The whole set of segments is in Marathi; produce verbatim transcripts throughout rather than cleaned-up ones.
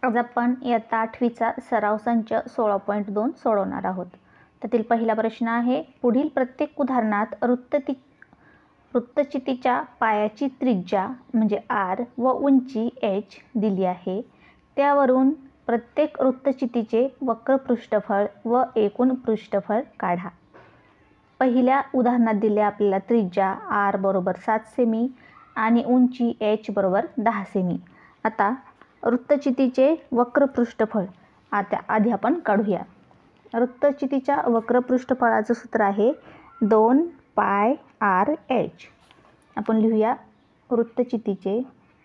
आज आपण इयत्ता आठवीचा सराव संच सोळा पॉईंट दोन सोडवणार आहोत. त्यातील पहिला प्रश्न आहे, पुढील प्रत्येक उदाहरणात वृत्तति वृत्तचितीच्या पायाची त्रिज्या म्हणजे आर व उंची एच दिली आहे. त्यावरून प्रत्येक वृत्तचितीचे वक्र पृष्ठफळ व एकूण पृष्ठफळ काढा. पहिल्या उदाहरणात दिले आपल्याला त्रिज्या आर बरोबर सात सेमी आणि उंची एच बरोबर दहा सेमी. आता वृत्तचितीचे वक्र पृष्ठफळ आता आधी आपण काढूया. वृत्तचितीच्या वक्र पृष्ठफळाचं सूत्र आहे दोन पाय आर एच. आपण लिहूया वृत्तचितीचे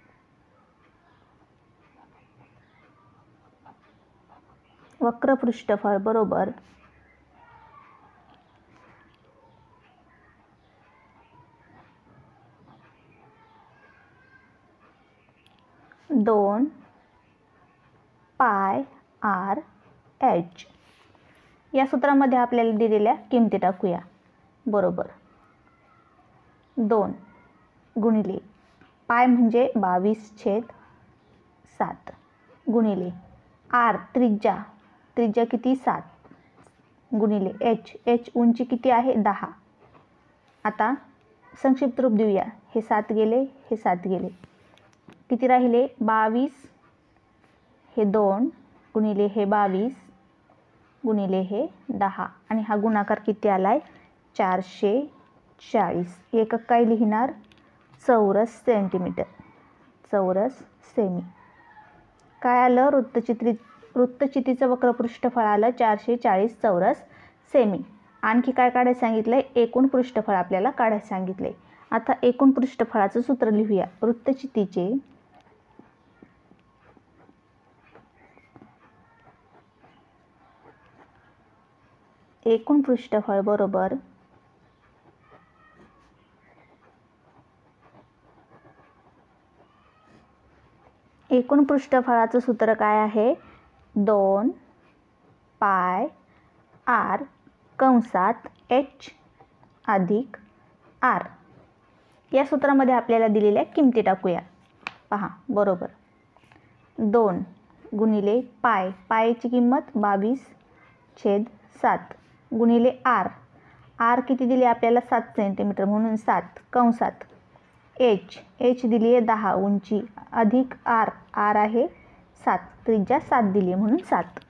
वक्र पृष्ठफळ बरोबर दोन पाय आर एच. या सूत्रामध्ये आपल्याला दिलेल्या किमती टाकूया. बरोबर दोन गुणिले पाय म्हणजे बावीस छेद सात गुणिले आर त्रिज्या त्रिज्या किती सात गुणिले एच एच उंची किती आहे दहा. आता संक्षिप्त रूप देऊया. हे सात गेले हे सात गेले किती राहिले बावीस. हे दोन गुणिले हे बावीस गुणिले हे दहा आणि हा गुणाकार किती आलाय चारशे चाळीस. एकक काय लिहिणार चौरस सेंटीमीटर चौरस सेमी. काय आलं वृत्तचित्री वृत्तचितीचं वक्र पृष्ठफळ आलं चारशे चाळीस चौरस सेमी. आणखी काय काढायला सांगितलंय एकूण पृष्ठफळ आपल्याला काढायला सांगितलंय. आता एकूण पृष्ठफळाचं सूत्र लिहूया. वृत्तचितीचे एकूण पृष्ठफळ बरोबर एकूण पृष्ठफळाचं सूत्र काय आहे दोन पाय आर कंसात एच अधिक आर. या सूत्रामध्ये आपल्याला दिलेल्या किमती टाकूया. पहा बरोबर दोन गुणिले पाय पायची किंमत बावीस छेद सात गुणिले आर आर किती दिली आपल्याला सात सेंटीमीटर म्हणून सात कंसात एच एच दिली आहे दहा उंची अधिक आर आर आहे सात त्रिज्या सात दिली आहे म्हणून सात.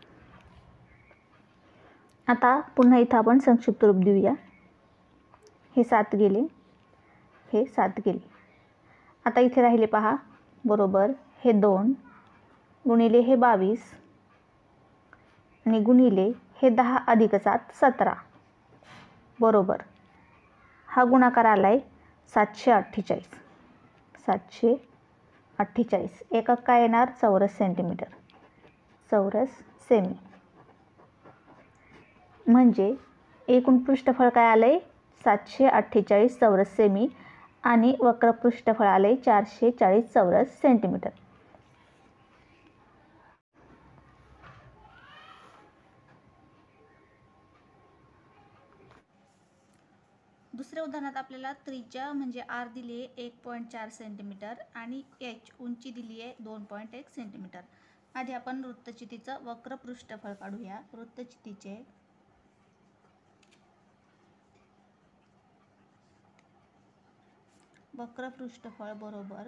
आता पुन्हा इथं आपण संक्षिप्त रूप देऊया. हे सात गेले हे सात गेले. आता इथे राहिले पहा बरोबर हे दोन गुणिले हे बावीस आणि गुणिले हे दहा अधिक सात सतरा बरोबर हा गुणाकार आलाय सातशे अठ्ठेचाळीस सातशे अठ्ठेचाळीस. एकक काय येणार चौरस सेंटीमीटर चौरस सेमी. म्हणजे एकूण पृष्ठफळ काय आलंय सातशे अठ्ठेचाळीस चौरस सेमी आणि वक्र पृष्ठफळ आलंय चारशे चाळीस चौरस सेंटीमीटर. दुसऱ्या उदाहरणात आपल्याला त्रिज्या म्हणजे आर दिली आहे एक पॉईंट चार सेंटीमीटर आणि एच उंची दिली आहे दोन पॉईंट एक सेंटीमीटर. आधी आपण वृत्तचितीचं वक्र पृष्ठफळ काढूया. वृत्तचितीचे वक्र पृष्ठफळ बरोबर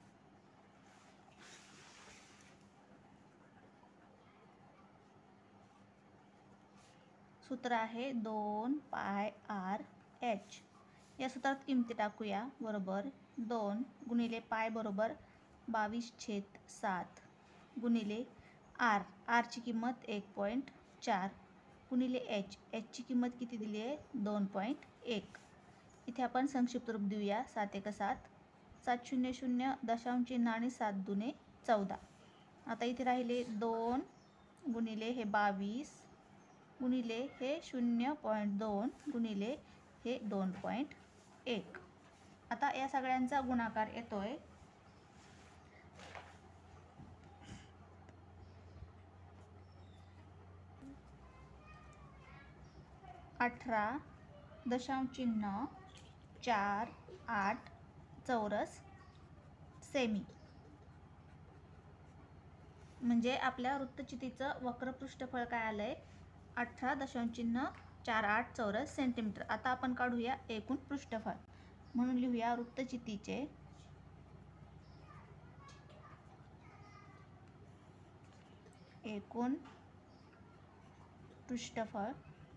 सूत्र आहे दोन पाय आर एच. या सूत्रात किमती टाकूया. बरोबर दोन गुणिले पाय बरोबर बावीस छेद सात गुणिले आर आरची किंमत एक पॉईंट चार गुणिले एच एचची किंमत किती दिली आहे दोन पॉईंट एक. इथे आपण संक्षिप्त रूप देऊया. सात एक सात सात शून्य शून्य दशांश चिन्ह आणि सात दुने चौदा. आता इथे राहिले दोन गुणिले हे बावीस गुणिले हे शून्य पॉईंट दोन गुणिले हे दोन पॉईंट एक. आता या सगळ्यांचा गुणाकार येतोय अठरा दशांश चिन्ह चार आठ चौरस सेमी. म्हणजे आपल्या वृत्तचितीचं वक्र पृष्ठफळ काय आलं आहे, अठरा दशांश चिन्ह चार आठ चौरस सेंटीमीटर. आता आपण काढूया एकूण पृष्ठफळ. म्हणून लिहूया वृत्तचितीचे एकूण पृष्ठफळ.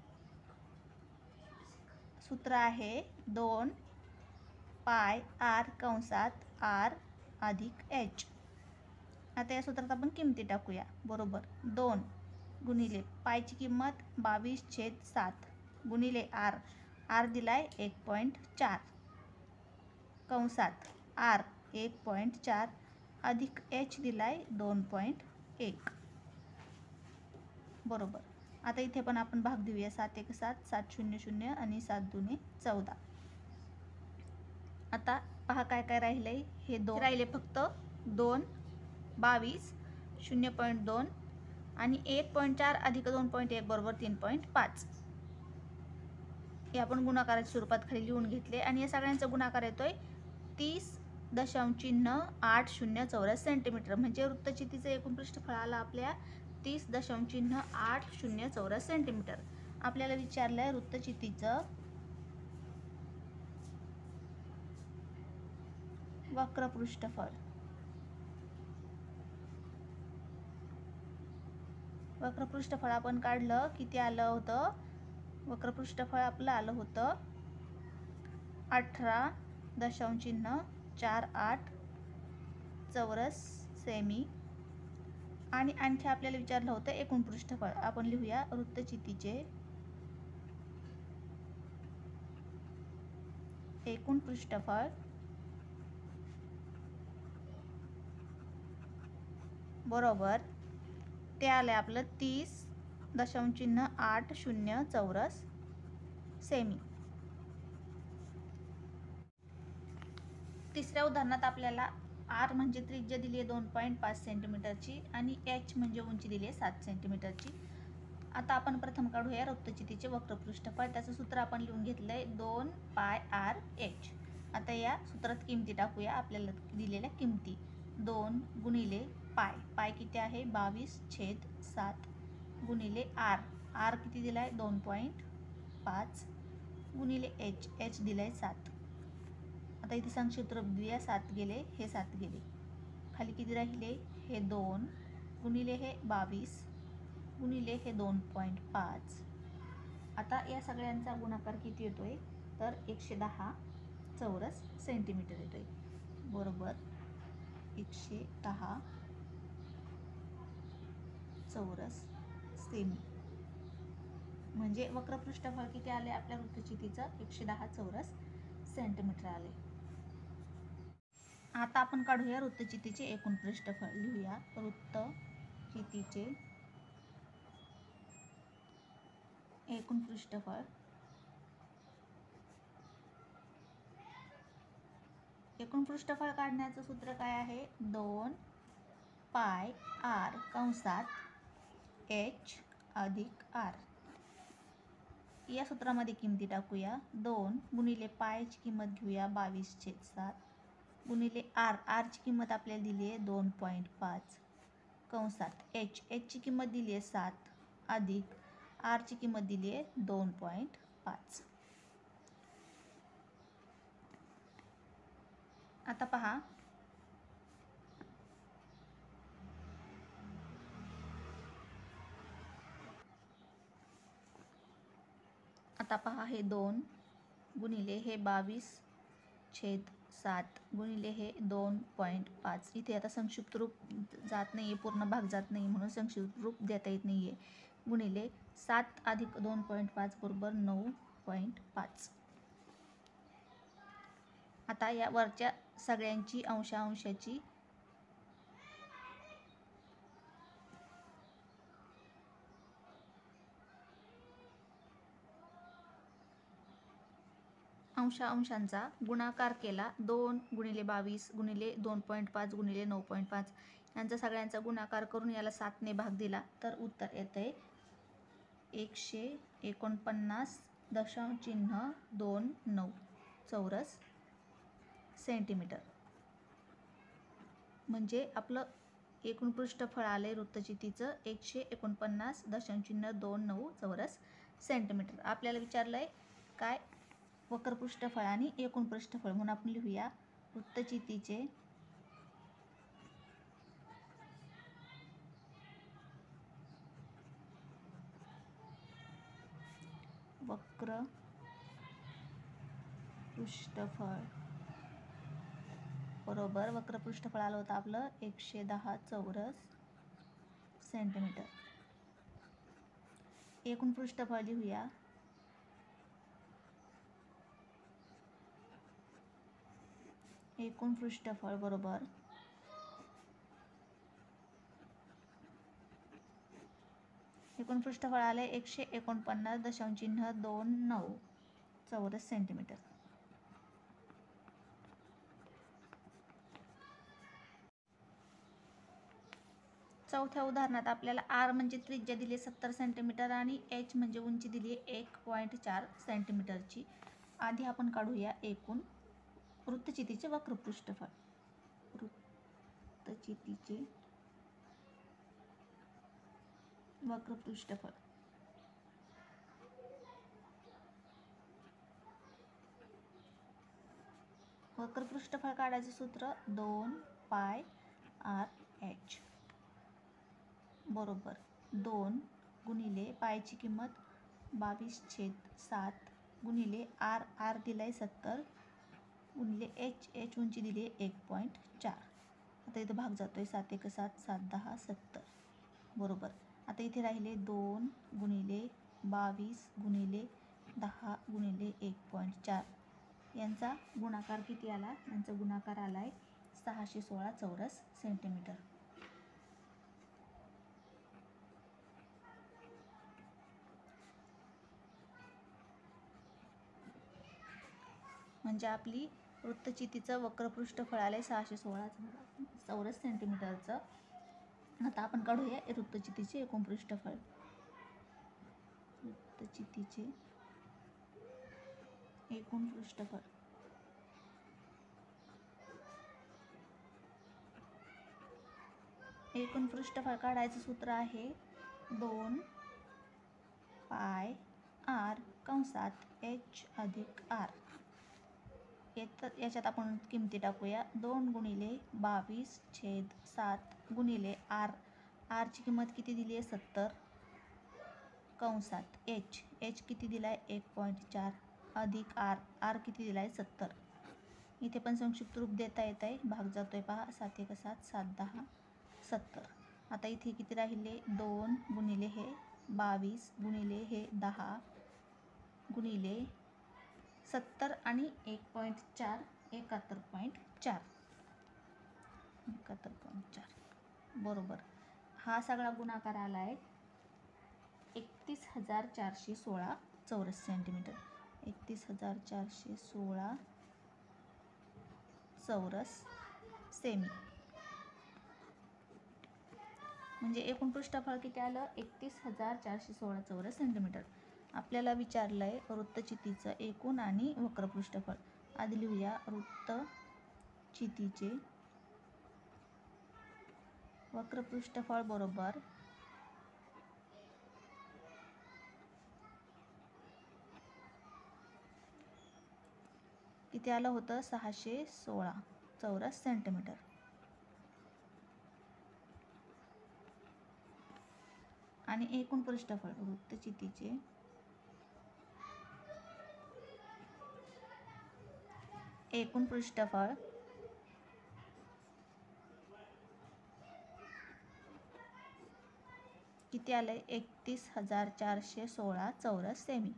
सूत्र आहे दोन पाय आर कंसात आर अधिक एच. आता या सूत्रात आपण किमती टाकूया. बरोबर दोन गुणिले पायची किंमत बावीस छेद सात गुणिले आर, आर दिलाय एक पॉईंट चार कंसात आर एक पॉईंट चार अधिक एच दिलाय दोन पॉईंट एक. बरोबर. आता इथे पण आपण भाग देऊया. सात एक सात, सात शून्य शून्य आणि सात दुने चौदा. आता पहा काय काय राहिलंय. हे दोन राहिले फक्त दोन बावीस शून्य पॉईंट दोन आणि एक पॉईंट चार अधिक दोन पॉईंट एक बरोबर तीन पॉईंट पाच. हे आपण गुणाकाराच्या स्वरूपात खाली लिहून घेतले आणि या सगळ्यांचा गुणाकार येतोय तीस दशांश चिन्ह आठ शून्य चौरस सेंटीमीटर. म्हणजे वृत्तचितीचं एकूण पृष्ठफळ आलं आपल्या तीस दशांश चिन्ह आठ शून्य चौरस सेंटीमीटर. आपल्याला विचारलंय वृत्तचितीचं वक्र पृष्ठफळ. वक्र पृष्ठफळ आपण काढलं. किती आलं होतं? वक्र पृष्ठफळ आपलं आलं होतं अठरा दशांश चिन्ह चार आठ चौरस सेमी. आणि आणखी आपल्याला विचारलं होतं एकूण पृष्ठफळ. आपण लिहूया वृत्तचितीचे एकूण पृष्ठफळ बरोबर ते आले आपलं तीस दशांश चिन्ह आठ शून्य चौरस सेमी. तिसऱ्या उदाहरणात आपल्याला आर म्हणजे त्रिज्या दिली आहे दोन पॉईंट पाच सेंटीमीटरची आणि एच म्हणजे उंची दिली आहे सात सेंटीमीटरची. आता आपण प्रथम काढूया वृत्तचितीचे वक्र पृष्ठफळ. त्याचं सूत्र आपण लिहून घेतलंय दोन पाय आर एच. आता या सूत्रात किमती टाकूया. आपल्याला दिलेल्या किमती दोन गुणिले पाय, पाय किती आहे बावीस छेद सात गुणिले आर, आर किती दिलाय दोन पॉईंट पाच गुणिले एच, एच दिलाय सात. आता इथे संक्षिप्त रूप देऊया. सात गेले हे सात गेले, खाली किती राहिले हे दोन गुणिले हे बावीस गुणिले हे दोन पॉईंट पाच. आता या सगळ्यांचा गुणाकार किती येतोय तर एकशे दहा चौरस सेंटीमीटर येतोय. बरोबर एकशे दहा चौरस सेमी. म्हणजे वक्र पृष्ठफळ किती आले आपल्या वृत्तचितीचं एकशे दहा चौरस सेंटीमीटर आले. आता आपण काढूया वृत्तचितीचे एकूण पृष्ठफळ. लिहूया वृत्तचितीचे एकूण पृष्ठफळ. एकूण पृष्ठफळ काढण्याचं सूत्र काय आहे दोन पाय आर कंसात एच अधिक आर. या सूत्रामध्ये किमती टाकूया. दोन गुणिले पायची किंमत घेऊया बावीस छेद सात गुणिले आर, आरची किंमत आपल्याला दिली आहे दोन पॉईंट पाच कंसात एच, एचची किंमत दिली आहे सात अधिक आरची किंमत दिली आहे दोन पॉईंट पाच. आता पहा आता पहा हे दोन गुणिले हे बावीस छेद सात गुणिले हे दोन पॉईंट पाच. इथे आता संक्षिप्त रूप जात नाही आहे, पूर्ण भाग जात नाही म्हणून संक्षिप्त रूप देता येत नाही आहे. गुणिले सात अधिक दोन पॉईंट पाच बरोबर नऊ पॉईंट पाच. आता या वरच्या सगळ्यांची अंशांशाची अंशा अंशांचा गुणाकार केला. दोन गुणिले बावीस गुणिले दोन पॉईंट पाच गुणिले नऊ पॉईंट पाच यांचा सगळ्यांचा गुणाकार करून याला सातने भाग दिला तर उत्तर येते एकशे एकोणपन्नास दशांश चिन्ह दोन नऊ चौरस सेंटीमीटर. म्हणजे आपलं एकूण पृष्ठफळ आले वृत्तचितीचं एकशे एकोणपन्नास दशांश चिन्ह दोन नऊ चौरस सेंटीमीटर. आपल्याला विचारलं आहे काय वक्र पृष्ठफळ आणि एकूण पृष्ठफळ, म्हणून आपण लिहूया वृत्तचितीचे वक्र पृष्ठफळ बरोबर वक्र पृष्ठफळ आलं होतं आपलं एकशे दहा चौरस सेंटीमीटर. एकूण पृष्ठफळ लिहूया एकूण पृष्ठफळ बरोबर एकूण पृष्ठफळ आले एकशे एकोणपन्नास दशांश चिन्ह दोन नऊ चौरस सेंटीमीटर. चौथ्या उदाहरणात आपल्याला आर म्हणजे त्रिज्या दिली सत्तर सेंटीमीटर आणि एच म्हणजे उंची दिली एक पॉईंट चार सेंटीमीटरची. आधी आपण काढूया एकूण वृत्तचितीचे वक्र पृष्ठफळ. वृत्तचितीचे वक्र पृष्ठफळ वक्र पृष्ठफळ काढायचं सूत्र दोन पाय आर एच बरोबर दोन गुणिले पायची किंमत बावीस छेद सात गुणिले आर आर दिलाय सत्तर गुणिले एच एच उंची दिली आहे एक पॉईंट चार. आता इथं भाग जातोय सात एक सात सात दहा सत्तर बरोबर. आता इथे राहिले दोन गुणिले बावीस गुणिले दहा गुणिले एक पॉईंट चार यांचा गुणाकार किती आला, यांचा गुणाकार आला आहे सहाशे सोळा चौरस सेंटीमीटर. म्हणजे आपली वृत्तचितीचं वक्र पृष्ठफळ आलं आहे सहाशे सोळा चौरस सेंटीमीटरचं. आता आपण काढूया वृत्तचितीचे एकूण पृष्ठफळ. वृत्तचितीचे एकूण पृष्ठफळ एकूण पृष्ठफळ काढायचं सूत्र आहे दोन पाय आर कंसात एच अधिक आर. याच्यात आपण किमती टाकूया दोन गुणिले बावीस छेद सात गुणिले आर आरची किंमत किती दिली आहे सत्तर कंसात एच एच किती दिला आहे एक पॉईंट चार अधिक आर आर किती दिला आहे सत्तर. इथे पण संक्षिप्त रूप देता येत आहे, भाग जातोय पहा सात एक सात सात दहा सत्तर. आता इथे किती राहिले दोन गुणिले हे बावीस गुणिले हे दहा गुणिले सत्तर आणि एक पॉईंट चार एकाहत्तर पॉईंट चार एकाहत्तर पॉईंट चार बरोबर. हा सगळा गुणाकार आला आहे एकतीस हजार चारशे सोळा चौरस सेंटीमीटर. एकतीस हजार चारशे सोळा चौरस सेमी म्हणजे एकूण पृष्ठफळ किती आलं एकतीस हजार चारशे सोळा चौरस सेंटीमीटर. आपल्याला विचारलं आहे वृत्तचितीचं एकूण आणि वक्र पृष्ठफळ. आधी लिहूया वृत्तचितीचे वक्र पृष्ठफळ बरोबर किती आलं होतं सहाशे सोळा चौरस सेंटीमीटर. आणि एकूण पृष्ठफळ वृत्तचितीचे एकूण पृष्ठफळ किती आलंय एकतीस हजार चारशे सोळा चौरस सेमी.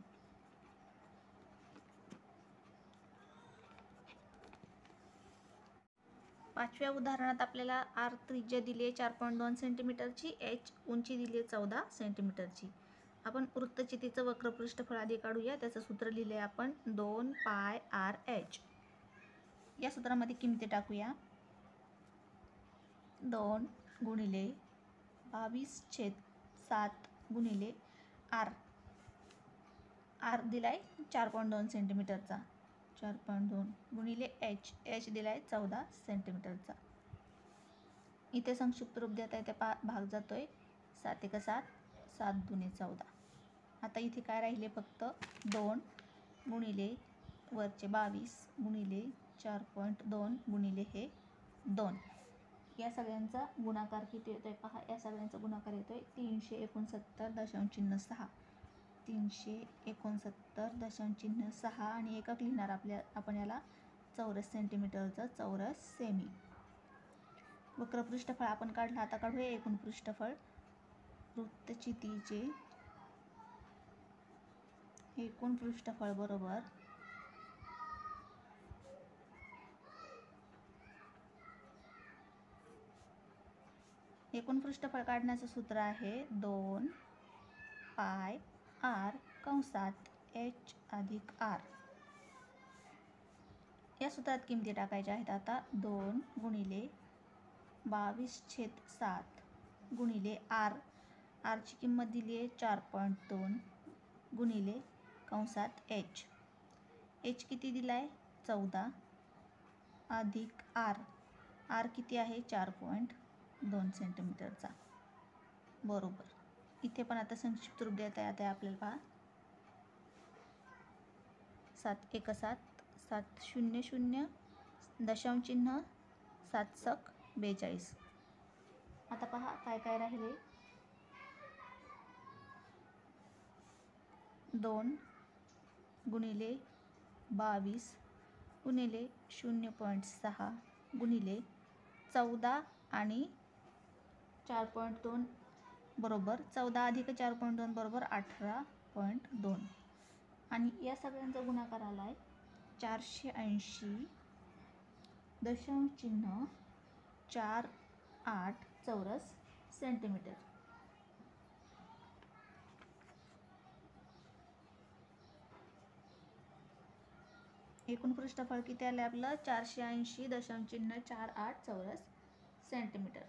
पाचव्या उदाहरणात आपल्याला आर त्रिज्या दिली आहे चार पॉईंट दोन सेंटीमीटरची, एच उंची दिली आहे चौदा सेंटीमीटरची. आपण वृत्तचितीचं वक्र पृष्ठफळ आधी काढूया. त्याचं सूत्र लिहिले आपण दोन पाय आर एच. या सूत्रामध्ये किमती टाकूया दोन गुणिले बावीस छेद सात गुणिले आर आर दिलाय चार पॉईंट दोन सेंटीमीटरचा चार पॉईंट दोन गुणिले एच एच दिलाय चौदा सेंटीमीटरचा. इथे संक्षिप्त रूप देता येते पा भाग जातो आहे सात एक सात, सात दुने चौदा. आता इथे काय राहिले फक्त दोन गुणिले वरचे बावीस गुणिले चार पॉईंट दोन गुणिले हे दोन. या सगळ्यांचा गुणाकार किती येतो आहे पहा. या सगळ्यांचा गुणाकार येतो आहे तीनशे एकोणसत्तर दशांश चिन्ह सहा. तीनशे एकोणसत्तर दशांश चिन्ह सहा आणि एकक लिहिणार आपल्या आपण याला चौरस सेंटीमीटरचं चौरस सेमी. वक्र पृष्ठफळ आपण काढलं. आता काढूया एकूण पृष्ठफळ. वृत्तचितीचे एकूण पृष्ठफळ बरोबर एकूण पृष्ठफळ काढण्याचं सूत्र आहे दोन पाय आर कंसात एच अधिक आर. या सूत्रात किमती टाकायच्या आहेत. आता दोन गुणिले बावीस छेद सात गुणिले आर. आरची किंमत दिली आहे चार पॉईंट दोन गुणिले कंसात एच. एच किती दिला आहे चौदा अधिक आर. आर किती आहे चार पॉईंट दोन सेंटीमीटरचा बरोबर. इथे पण आता संक्षिप्त रूप देता येते आपल्याला पहा. सात एक सात, सात शून्य शून्य दशांश चिन्ह सात सक बेचाळीस. आता पहा काय काय राहिले. दोन गुणिले बावीस गुणिले शून्य पॉईंट सहा गुणिले चौदा आणि चार पॉईंट दोन बरोबर चौदा अधिक चार पॉईंट दोन बरोबर अठरा पॉईंट दोन. आणि या सगळ्यांचा गुणाकार आला आहे चारशे ऐंशी दशांश चिन्ह चार आठ चौरस सेंटीमीटर. एकूण पृष्ठफळ किती आले आपलं चारशे ऐंशी दशांश चिन्ह चार आठ चौरस सेंटीमीटर.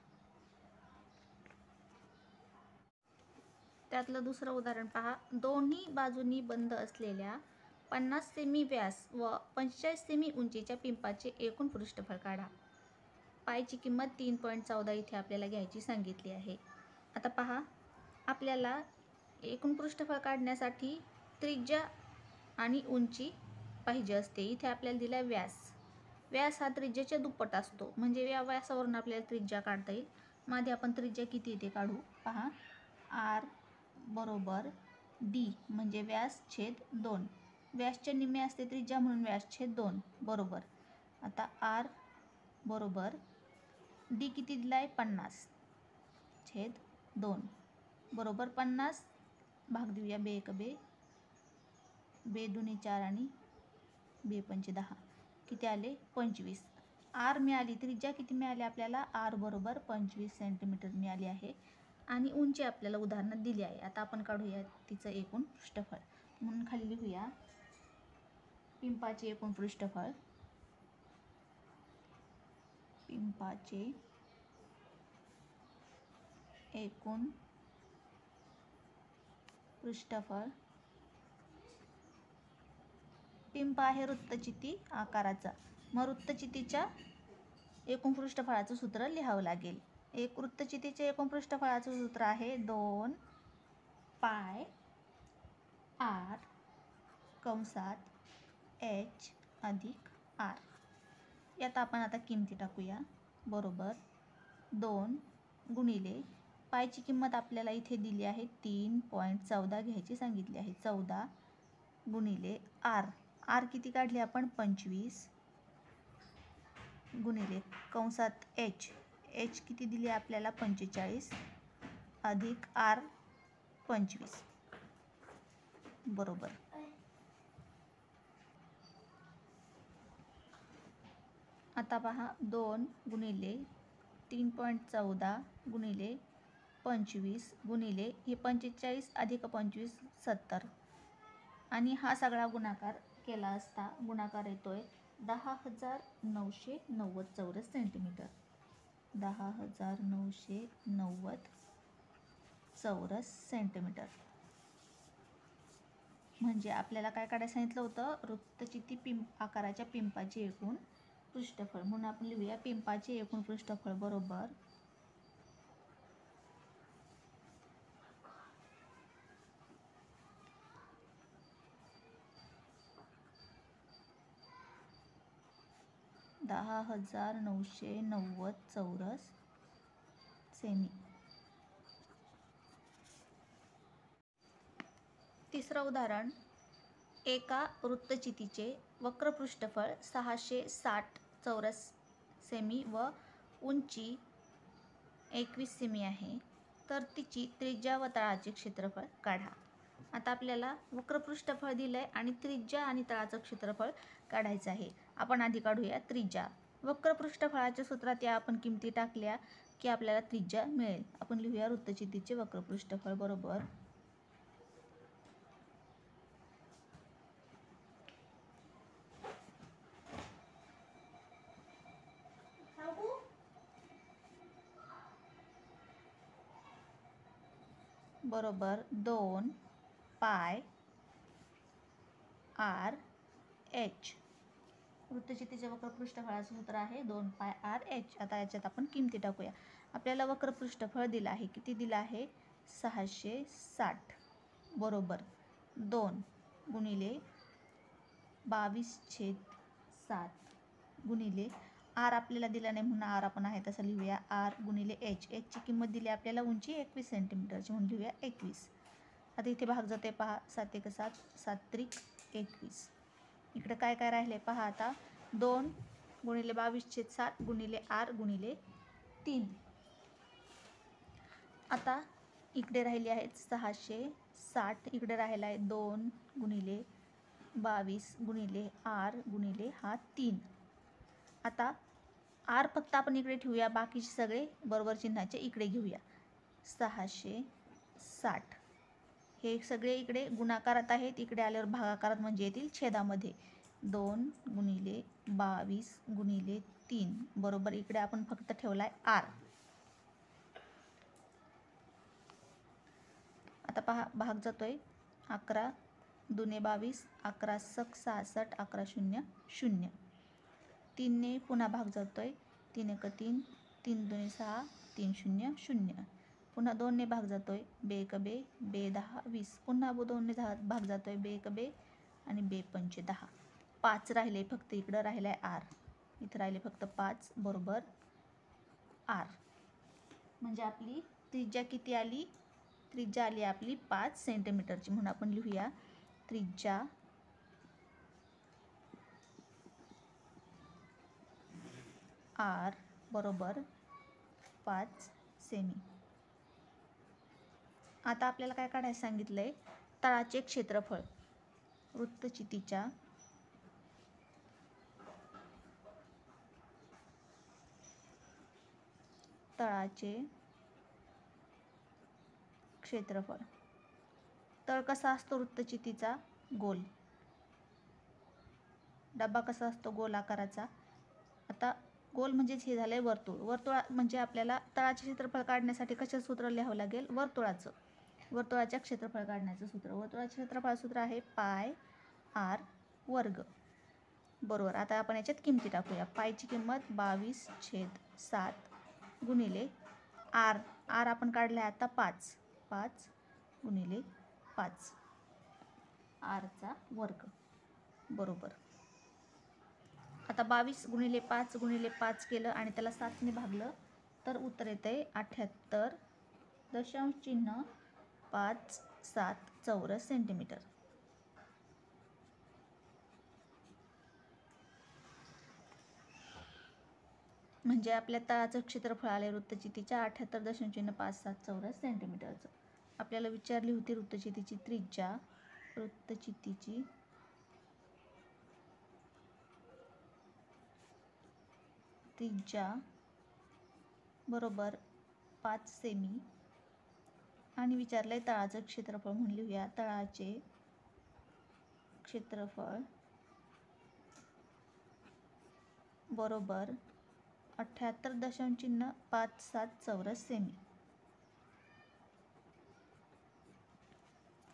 त्यातलं दुसरं उदाहरण पहा. दोन्ही बाजूंनी बंद असलेल्या पन्नास सेमी व्यास व पंचेचाळीस सेमी उंचीच्या पिंपाचे एकूण पृष्ठफळ काढा. पायची किंमत तीन पॉईंट चौदा इथे आपल्याला घ्यायची सांगितली आहे. आता पहा आपल्याला एकूण पृष्ठफळ काढण्यासाठी त्रिज्या आणि उंची पाहिजे असते. इथे आपल्याला दिला व्यास. व्यास हा त्रिज्याच्या दुप्पट असतो म्हणजे या व्यासावरून आपल्याला त्रिज्या काढता येईल. मध्ये आपण त्रिज्या किती ते काढू पहा. आर बरोबर डी म्हणजे व्यास छेद दोन. व्यासच्या निम्मे असते त्रिज्या म्हणून व्यास छेद दोन बरोबर. आता आर बरोबर डी किती दिला आहे पन्नास छेद दोन बरोबर पन्नास भाग देऊया बे एक बे बे दुने चार आणि बे पंचे दहा किती आले पंचवीस. आर मिळाली. त्रिज्या किती मिळाली आपल्याला आर बरोबर पंचवीस सेंटीमीटर मिळाली आहे आणि उंची आपल्याला उदाहरणात दिली आहे. आता आपण काढूया तिचं एकूण पृष्ठफळ. म्हणून खाली लिहूया पिंपाचे एकूण पृष्ठफळ. पिंपाचे एकूण पृष्ठफळ. पिंप आहे वृत्तचिती आकाराचा. मग वृत्तचितीच्या एकूण पृष्ठफळाचं सूत्र लिहावं लागेल. एक वृत्तचितीचे एकूण पृष्ठफळाचं सूत्र आहे दोन पाय आर कंसात एच अधिक आर. यात आपण आता किमती टाकूया बरोबर दोन गुणिले पायची किंमत आपल्याला इथे दिली आहे तीन पॉईंट चौदा घ्यायची सांगितली आहे. चौदा गुणिले आर. आर किती काढले आपण पंचवीस गुणिले कंसात एच. एच किती दिली आपल्याला पंचेचाळीस अधिक आर पंचवीस बरोबर. आता पहा दोन गुणिले तीन पॉईंट चौदा गुणिले पंचवीस गुणिले हे पंचेचाळीस अधिक पंचवीस सत्तर आणि हा सगळा गुणाकार केला असता गुणाकार येतोय दहा हजार नऊशे नव्वद चौरस सेंटीमीटर. दहा हजार नऊशे नव्वद चौरस सेंटीमीटर. म्हणजे आपल्याला काय काढायला सांगितलं होतं वृत्तचिती पिंप आकाराच्या पिंपाची एकूण पृष्ठफळ म्हणून आपण लिहूया पिंपाचे एकूण पृष्ठफळ बरोबर दहा हजार नऊशे नव्वद चौरस सेमी. तिसरं उदाहरण, एका वृत्तचितीचे वक्र पृष्ठफळ सहाशे साठ चौरस सेमी व उंची एकवीस सेमी आहे, तर तिची त्रिज्या व तळाचे क्षेत्रफळ काढा. आता आपल्याला वक्र पृष्ठफळ दिलं आहे आणि त्रिज्या आणि तळाचं क्षेत्रफळ काढायचं आहे. आपण आधी काढूया त्रिज्या. वक्र पृष्ठफळाच्या सूत्रात या आपण किमती टाकल्या की आपल्याला त्रिज्या मिळेल. आपण लिहूया वृत्तचितीचे वक्र पृष्ठफळ बरोबर बरोबर दोन पाय आर एच. वृत्तचितीचे वक्र पृष्ठफळाचे सूत्र आहे दोन पाय आर एच. आता याच्यात आपण किमती टाकूया. आपल्याला वक्र पृष्ठफळ दिलं आहे, किती दिलं आहे? सहाशे साठ बरोबर दोन गुणिले बावीस छेद सात गुणिले आर आपल्याला दिला नाही म्हणून आर आपण आहे तसं लिहूया आर गुणिले एच. एचची किंमत दिली आपल्याला उंची एकवीस सेंटीमीटरची म्हणून लिहूया एकवीस. आता इथे भाग जाते पहा, सात एक सात, सात त्रिक एकवीस. इकडे काय काय राहिले पहा आता, दोन गुणिले बावीस छेद सात गुणिले आर गुणिले तीन. आता इकडे राहिली आहेत सहाशे साठ, इकडे राहिला आहे दोन गुणिले बावीस गुणिले आर गुणिले हा तीन. आता आर फक्त आपण इकडे ठेवूया, बाकीचे सगळे बरोबर चिन्हाचे इकडे घेऊया. सहाशे साठ हे सगळे इकडे गुणाकारात आहेत, इकडे आल्यावर भागाकारात म्हणजे येतील छेदामध्ये. दोन गुणिले बावीस गुणिले तीन बरोबर इकडे आपण फक्त ठेवलाय आर. आता पहा भाग जातोय, अकरा दुने बावीस, अकरा सक सहासष्ट, अकरा शून्य शून्य. तीनने पुन्हा भाग जातोय, तीन एक तीन, तीन दोन सहा, तीन शून्य शून्य. पुन्हा दोनने भाग जातोय, बे एक बे, बे दहा वीस. पुन्हा दोनने भाग जातोय, बे एक बे आणि बे पंचे दहा. पाच राहिले फक्त, इकडं राहिलाय आर, इथं राहिले फक्त पाच बरोबर आर. म्हणजे आपली त्रिज्या किती आली? त्रिज्या आली आपली पाच सेंटीमीटरची. म्हणून आपण लिहूया त्रिज्या आर बरोबर पाच सेमी. आता आपल्याला काय काढायला सांगितलं आहे? तळाचे क्षेत्रफळ. वृत्तचितीच्या तळाचे क्षेत्रफळ. तळ कसा असतो वृत्तचितीचा? गोल. डबा कसा असतो? गोल आकाराचा. आता गोल म्हणजेच हे झालंय वर्तुळ. वर्तुळा म्हणजे आपल्याला तळाचे क्षेत्रफळ काढण्यासाठी कशाचं सूत्र लिहावं लागेल? वर्तुळाचं. वर्तुळाच्या क्षेत्रफळ काढण्याचं सूत्र. वर्तुळाचे क्षेत्रफळ सूत्र आहे पाय आर वर्ग बरोबर. आता आपण याच्यात किमती टाकूया. पायची किंमत बावीस छेद सात गुणिले आर. आर आपण काढलाय आता पाच, पाच गुणिले पाच आरचा वर्ग बरोबर. आता बावीस गुणिले पाच गुणिले पाच केलं आणि त्याला सातने भागलं तर उत्तर येतंय अठ्ठ्याहत्तर दशांश चिन्ह पाच सात चौरस सेंटीमीटर. म्हणजे आपल्या तळाचं क्षेत्रफळ आले वृत्तचितीच्या अठ्ठ्याहत्तर दशांश चिन्ह पाच सात चौरस सेंटीमीटरचं. आपल्याला विचारली होती वृत्तचितीची त्रिज्या. वृत्तचितीची त्रिज्या बरोबर पाच सेमी आणि विचारलंय तळाचं क्षेत्रफळ. म्हणून लिहूया तळाचे क्षेत्रफळ बरोबर अठ्ठ्याहत्तर दशांश चिन्ह पाच सात चौरस सेमी.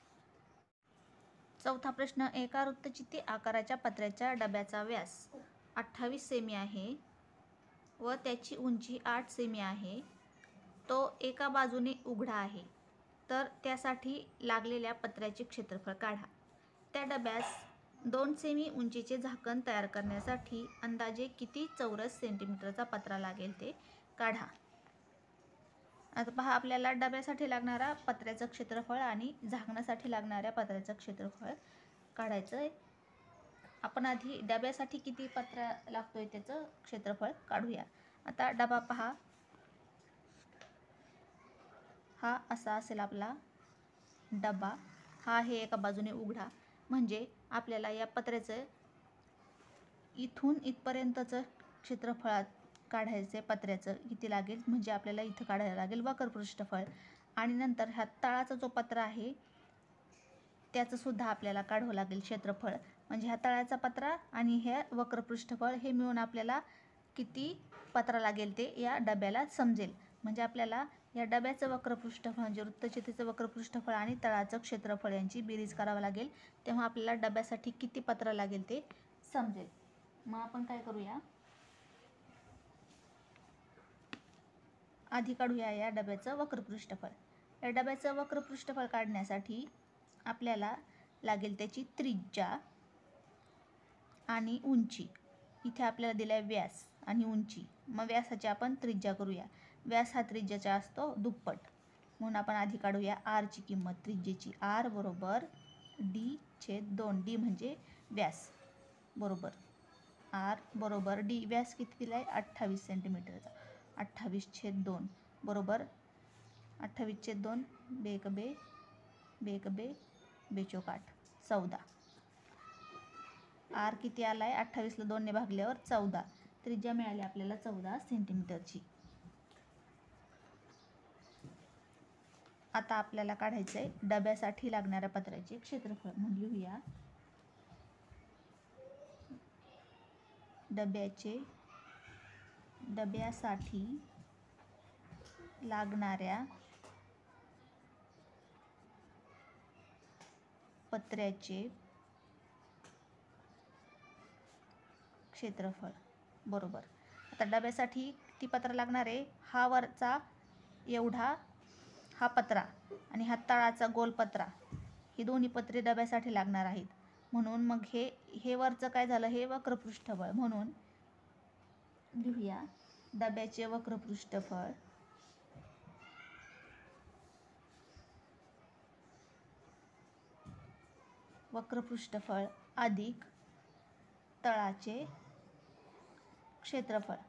चौथा प्रश्न, एका वृत्तचिती आकाराच्या पत्र्याच्या डब्याचा व्यास अठ्ठावीस सेमी आहे व त्याची उंची आठ सेमी आहे, तो एका बाजूने उघडा आहे, तर त्यासाठी लागलेल्या पत्र्याचे क्षेत्रफळ काढा. त्या डब्यास दोन सेमी उंचीचे झाकण तयार करण्यासाठी अंदाजे किती चौरस सेंटीमीटरचा पत्रा लागेल ते काढा. आता पहा, आपल्याला डब्यासाठी लागणारा पत्र्याचं क्षेत्रफळ आणि झाकणासाठी लागणाऱ्या पत्र्याचं क्षेत्रफळ काढायचं आहे. आपण आधी डब्यासाठी किती पत्रा लागतोय त्याचं क्षेत्रफळ काढूया. आता डबा पहा, हा असा असेल आपला डबा. हा आहे एका बाजूने उघडा, म्हणजे आपल्याला या पत्र्याचं इथून इथपर्यंतचं क्षेत्रफळ काढायचे पत्र्याचं किती लागेल, म्हणजे आपल्याला इथं काढायला लागेल वक्र पृष्ठफळ. आणि नंतर ह्या तळाचा जो पत्रा आहे त्याचं सुद्धा आपल्याला काढावं लागेल क्षेत्रफळ. म्हणजे ह्या तळाचा पत्रा आणि हे वक्र पृष्ठफळ हे मिळून आपल्याला किती पत्रा लागेल ते या डब्याला समजेल. म्हणजे आपल्याला या डब्याचं वक्र पृष्ठफळ म्हणजे वृत्तचित्राचं वक्र पृष्ठफळ आणि तळाचं क्षेत्रफळ यांची बेरीज करावं लागेल, तेव्हा आपल्याला डब्यासाठी किती पत्रा लागेल ते समजेल. मग आपण काय करूया, आधी काढूया या डब्याचं वक्र पृष्ठफळ. या डब्याचं वक्र पृष्ठफळ काढण्यासाठी आपल्याला लागेल त्याची त्रिज्या आणि उंची. इथे आपल्याला दिलाय व्यास आणि उंची, मग व्यासाची आपण त्रिज्या करूया. व्यास हा त्रिज्याचा असतो दुप्पट, म्हणून आपण आधी काढूया आरची किंमत त्रिज्येची. आर बरोबर डी छेद दोन. डी म्हणजे व्यास, बरोबर आर बरोबर डी. व्यास किती दिलाय अठ्ठावीस सेंटीमीटरचा. अठ्ठावीस छेद दोन बरोबर अठ्ठावीस छेद दोन बेक बे बेक बे बेचोक आठ चौदा. आर किती आलाय, अठ्ठावीसला दोनने भागल्यावर चौदा. त्रिज्या मिळाली आपल्याला चौदा सेंटीमीटरची. आता आपल्याला काढायचं आहे डब्यासाठी लागणाऱ्या पत्र्याचे क्षेत्रफळ. म्हणून लिहूया डब्याचे डब्यासाठी लागणाऱ्या पत्र्याचे क्षेत्रफळ, बरोबर. आता डब्यासाठी किती पत्रा लागणार आहे, हा वरचा एवढा हा पत्रा आणि हा तळाचा गोल पत्रा, ही दोन्ही पत्रे डब्यासाठी लागणार आहेत. म्हणून मग हे हे वरचं काय झालं, हे वक्र पृष्ठफळ. म्हणून लिहूया डब्याचे वक्र पृष्ठफळ वक्र पृष्ठफळ अधिक तळाचे क्षेत्रफळ.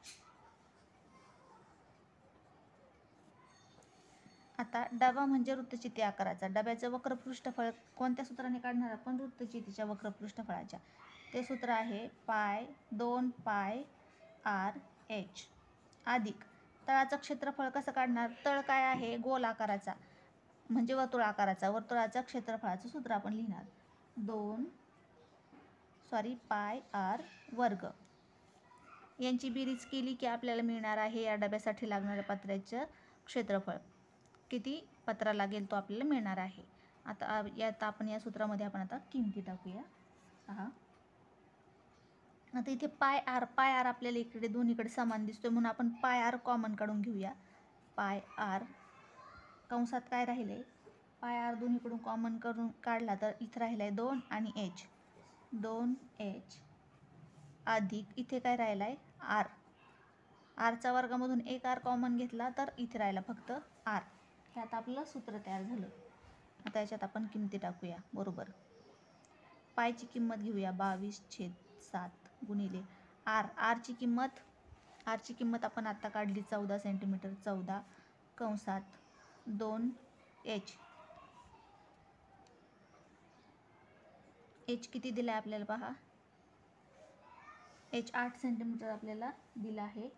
आता डबा म्हणजे वृत्तचिती आकाराचा. डब्याचं वक्र पृष्ठफळ कोणत्या सूत्राने काढणार आपण, वृत्तचितीच्या वक्र पृष्ठफळाच्या. ते सूत्र आहे पाय दोन पाय आर एच अधिक तळाचं क्षेत्रफळ. कसं काढणार, तळ काय आहे गोल आकाराचा म्हणजे वर्तुळ आकाराचा. वर्तुळाच्या क्षेत्रफळाचं सूत्र आपण लिहिणार दोन सॉरी पाय आर वर्ग. यांची बेरीज केली की आपल्याला मिळणार आहे या डब्यासाठी लागणाऱ्या पत्र्याचं क्षेत्रफळ. किती पत्रा लागेल तो आपल्याला मिळणार आहे. आता यात आपण या सूत्रामध्ये आपण आता किमती टाकूया. पहा, आता इथे पाय आर पाय आर आपल्याला इकडे दोन्हीकडे समान दिसतोय, म्हणून आपण पाय आर कॉमन काढून घेऊया. पाय आर कंसात काय राहिले, पाय आर दोन्हीकडून कॉमन करून काढला तर इथं राहिलाय दोन आणि एच. दोन एच अधिक इथे काय राहिलाय आर. आरचा वर्गामधून एक आर कॉमन घेतला तर इथे राहिला फक्त आर. हे आता आपलं सूत्र तयार झालं. आता याच्यात आपण किमती टाकूया. बरोबर, पायची किंमत घेऊया बावीस छेद सात गुणिले आर. आरची किंमत आरची किंमत आपण आता काढली चौदा सेंटीमीटर. चौदा कंसात दोन एच. एच किती दिला आहे आपल्याला पहा, एच आठ सेंटीमीटर आपल्याला दिला आहे.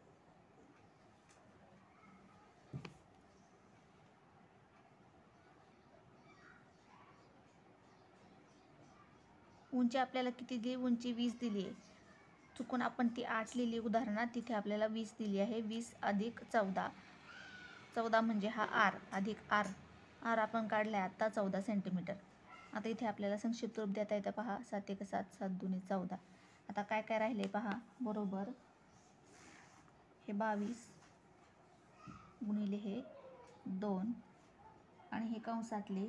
उंची आपल्याला किती दिली, उंची वीस दिली आहे. चुकून आपण ती आठ लिहिली उदाहरणात, तिथे आपल्याला वीस दिली आहे. वीस अधिक चौदा. चौदा म्हणजे हा आर अधिक आर. आर आपण काढला आहे आता चौदा सेंटीमीटर. आता इथे आपल्याला संक्षिप्त रूप देता येतं पहा, सात एक सात सात दोन्ही चौदा. आता काय काय राहिले पहा. बरोबर हे बावीस गुणिले हे दोन आणि हे कंसातले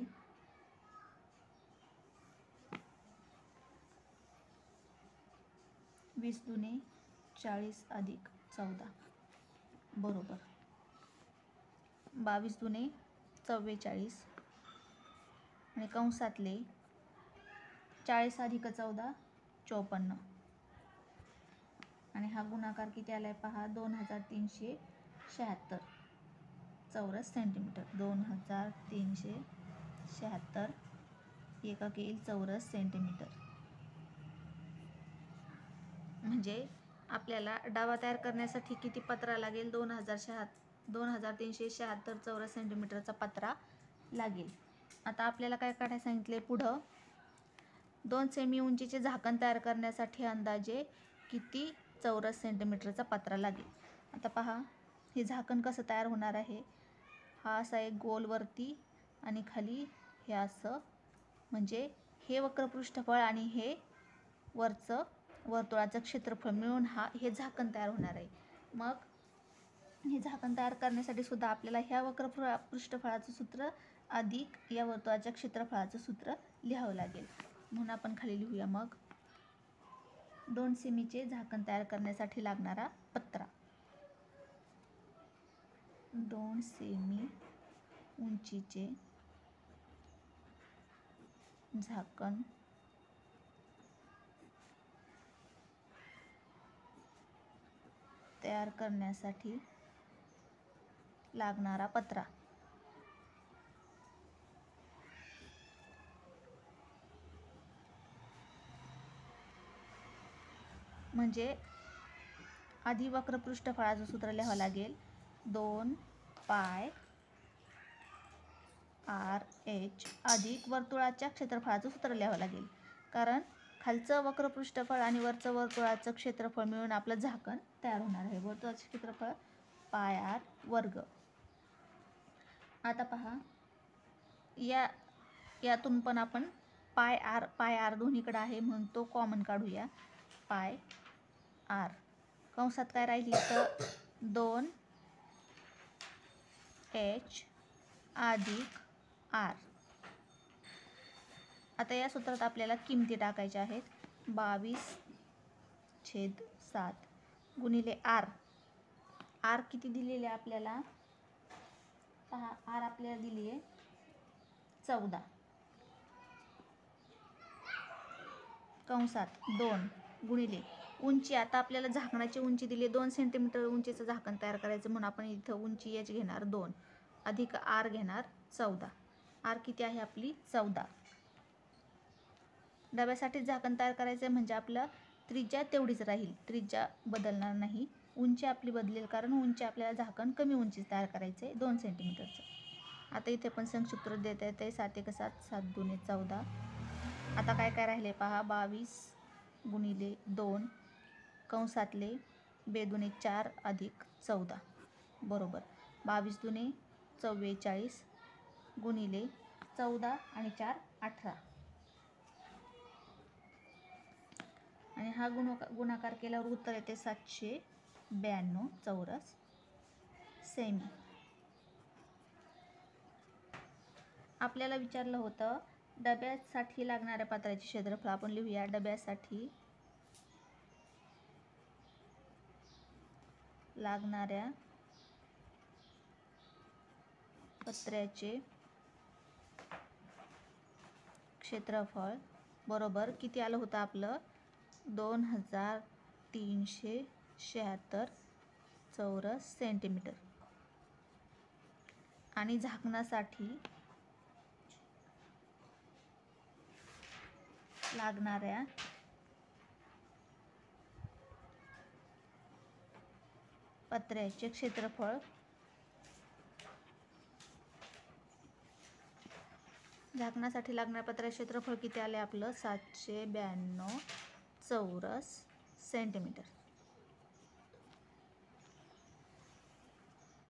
वीस दुने चाळीस अधिक चौदा बरोबर बावीस दुने चव्वेचाळीस आणि कंसातले चाळीस अधिक चौदा चोपन्न आणि हा गुणाकार किती आलाय पहा. दोन हजार तीनशे शहात्तर चौरस सेंटीमीटर. दोन हजार तीनशे शहात्तर एकक येईल चौरस सेंटीमीटर. म्हणजे आपल्याला डावा तयार करण्यासाठी किती पत्रा लागेल. दोन हजार शहात्तर दोन हजार तीनशे शहात्तर चौरस सेंटीमीटरचा पत्रा लागेल. आता आपल्याला काय काढायला सांगितले पुढं. दोन सेमी उंचीचे झाकण तयार करण्यासाठी अंदाजे किती चौरस सेंटीमीटरचा पत्रा लागेल. आता पहा हे झाकण कसं तयार होणार आहे. हा असा एक गोलवरती आणि खाली हे असं, म्हणजे हे वक्रपृष्ठफळ आणि हे वरचं वर्तुळाचं क्षेत्रफळ मिळून हा हे झाकण तयार होणार आहे. मग हे झाकण तयार करण्यासाठी सुद्धा आपल्याला ह्या वक्र पृष्ठफळाचं सूत्र अधिक या वर्तुळाच्या क्षेत्रफळाचं सूत्र लिहावं लागेल. म्हणून आपण खाली लिहूया. मग दोन सेमीचे झाकण तयार करण्यासाठी लागणारा पत्रा. दोन सेमी उंचीचे झाकण तयार करण्यासाठी लागणारा पत्रा. म्हणजे आधी वक्र पृष्ठफळाचं सूत्र लिहावं लागेल. दोन पाय आर एच अधिक वर्तुळाच्या क्षेत्रफळाचं सूत्र लिहावं लागेल. कारण खालचं वक्र पृष्ठफळ आणि वरचं वर्तुळाचं क्षेत्रफळ मिळून आपलं झाकण तयार होणार आहे. वर्तुळाचं क्षेत्रफळ पाय आर वर्ग. आता पहा या यातून पण आपण पाय आर पाय आर दोन्हीकडे आहे म्हणून तो कॉमन काढूया. पाय आर कंसात काय राहिली तर दोन एच अधिक आर. आता या सूत्रात आपल्याला किमती टाकायच्या आहेत. बावीस छेद सात गुणिले आर. आर किती दिलेले आपल्याला पहा. आर आपल्याला दिली आहे चौदा कंसात दोन गुणिले उंची. आता आपल्याला झाकणाची उंची दिली दोन सेंटीमीटर उंचीचं झाकण तयार करायचं म्हणून आपण इथं उंची एच घेणार दोन अधिक आर घेणार चौदा. आर किती आहे आपली चौदा. डब्यासाठी झाकण तयार करायचं म्हणजे आपलं त्रिज्या तेवढीच राहील. त्रिज्या बदलणार नाही. उंची आपली बदलेल कारण उंची आपल्याला झाकण कमी उंची तयार करायचं आहे दोन सेंटीमीटरचं. आता इथे पण संक्षिप्त देता येते. सात एक सात सात दुने चौदा. आता काय काय राहिले पहा. बावीस गुणिले दोन कंसातले बेदुने चार अधिक चौदा बरोबर बावीस दुने चव्वेचाळीस गुणिले चौदा आणि चार अठरा आणि हा गुण गुणाकार केल्यावर उत्तर येते सातशे ब्याण्णव चौरस सेमी. आपल्याला विचारलं होतं डब्यासाठी लागणाऱ्या पत्र्याचे क्षेत्रफळ. आपण लिहूया. डब्यासाठी लागणाऱ्या पत्र्याचे क्षेत्रफळ बरोबर किती आलं होतं आपलं दोन हजार तीनशे शहात्तर चौरस सेंटीमीटर. आणि झाकणासाठी लागणाऱ्या पत्र्याचे क्षेत्रफळ झाकणासाठी लागणाऱ्या पत्र्याचे क्षेत्रफळ किती आले आपलं सातशे ब्याण्णव चौरस सेंटीमीटर.